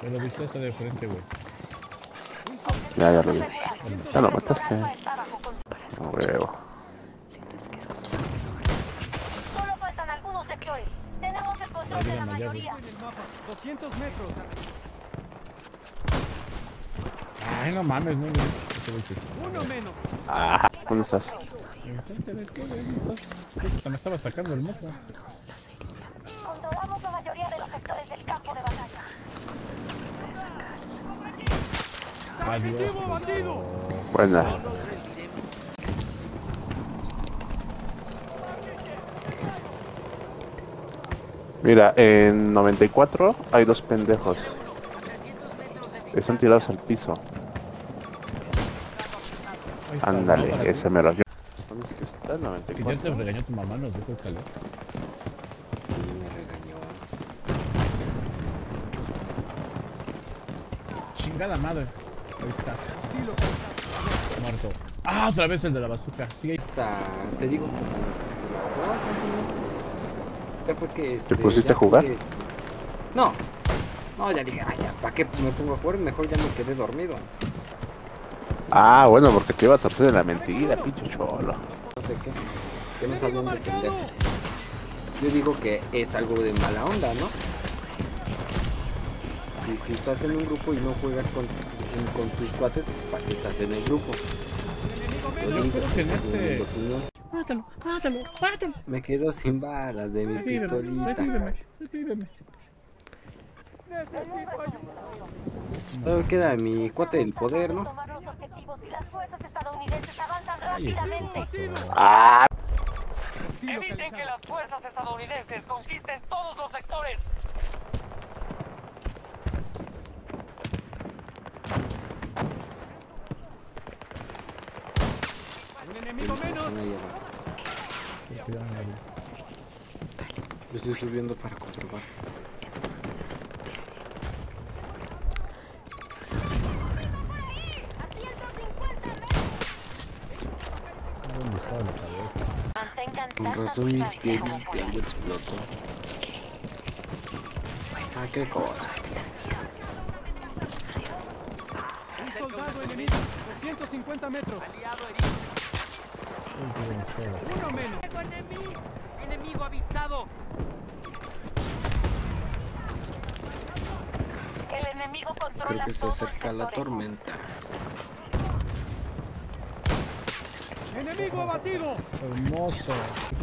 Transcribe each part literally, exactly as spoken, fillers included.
Ya lo viste hasta de frente, güey. Ya, ya lo vi. Ya lo mataste. No, huevo. Solo faltan algunos sectores. Tenemos el control de la mayoría. doscientos metros. Ay, no mames, no, no. ¿Qué voy a decir? Uno menos. Ah, ¿dónde estás? Enfrente de ti, güey, ¿dónde estás? Hasta me estaba sacando el moco. Controlamos la mayoría de los sectores del campo de batalla. Adiós. Bandido. Buena. Mira, en noventa y cuatro hay dos pendejos. Están tirados al piso. Ahí está, Ándale, ¿no? Para ese ti. mero. ¿Dónde es que está el noventa y Que ya te cuatro? regañó tu mamá, nos dijo calor. Me regañó. Chingada madre. Ahí está. Muerto. Ah, otra vez el de la bazooka. Sigue ahí. Hasta, te digo, como las dos, así, ¿no? Ya fue que... Este, pusiste ya a jugar? pude- No. No, ya dije, ay, ya, ¿para qué me pongo a jugar? Mejor ya me quedé dormido. Ah, bueno, porque te iba a torcer en la mentira, pinche cholo. No sé qué. Que no sabían defender. Yo digo que es algo de mala onda, ¿no? Y si estás en un grupo y no juegas con, con tus cuates, pues ¿para qué estás en el grupo? Lo Yo digo, creo que en esa es mi ese... opinión. Mátalo, mátalo, mátalo. Me quedo sin balas de mi Revíveme, pistolita. revíveme, revíveme. Todo queda mi cuate del poder, ¿no? Tomar los objetivos y las fuerzas estadounidenses avanzan Ay, ese rápidamente. puto. Ah, Eviten que las fuerzas estadounidenses conquisten todos los sectores. Un Y enemigo me menos. están ahí abajo. Lo estoy subiendo para comprobar. Un disparo en la cabeza. Mantengan Con tanta razón mis distancia pies como ya puedan. lo explotó. Ah, qué cosa. Un soldado enemigo. doscientos cincuenta metros. Un disparo. Uno menos. Enemigo, enemigo avistado. El enemigo controla Creo que se todo el acerca la sector. tormenta. Enemigo abatido. Hermoso.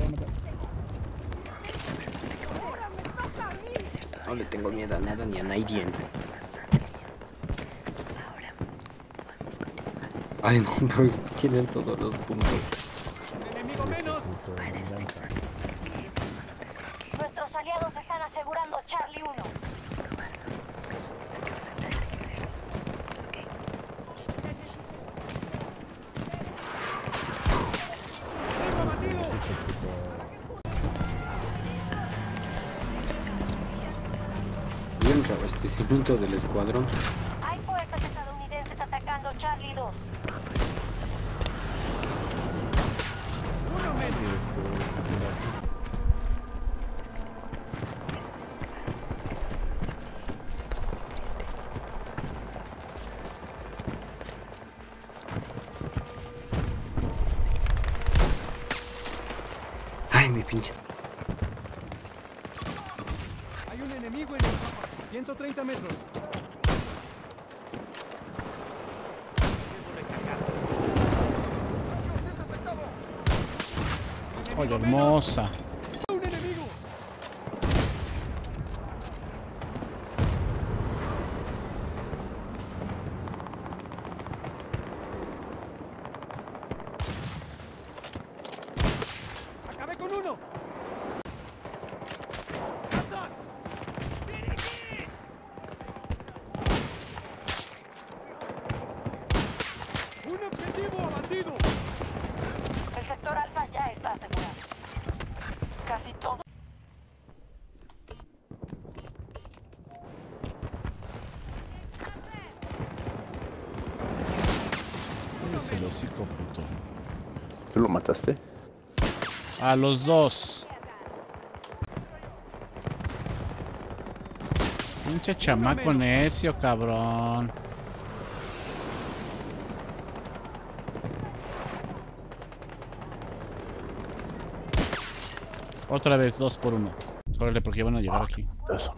No le tengo miedo a nada ni a nadie. Ay, no, pero tienen todos los puntos. Enemigo menos. Nuestros aliados están asegurando Charlie uno. Enemigo abatido. Y el reabastecimiento del escuadrón. Hay fuerzas estadounidenses atacando Charlie dos. Uno menos. Ay, mi pinche. Hay un enemigo en el mapa. ciento treinta metros. Oye, hermosa. Un enemigo. Acabé con uno. Un objetivo abatido. El sector alfa ya está asegurado. Casi todo. Es el hocico, puto. ¿tú lo mataste? A los dos. Pinche chamaco necio, cabrón. Otra vez, dos por uno. Órale, porque van a llegar aquí. Eso.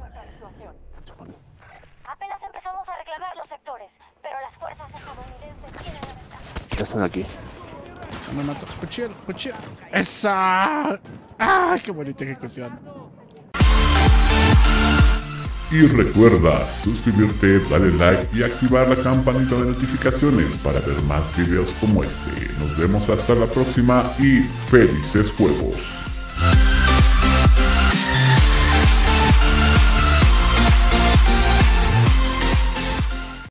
Apenas empezamos a reclamar los sectores, pero las fuerzas estadounidenses tienen la ventaja. Ya están aquí. No me mato. Cuchillo, cuchillo. ¡Esa! ¡Ah! ¡Qué bonita ejecución! Y recuerda suscribirte, darle like y activar la campanita de notificaciones para ver más videos como este. Nos vemos hasta la próxima y felices juegos.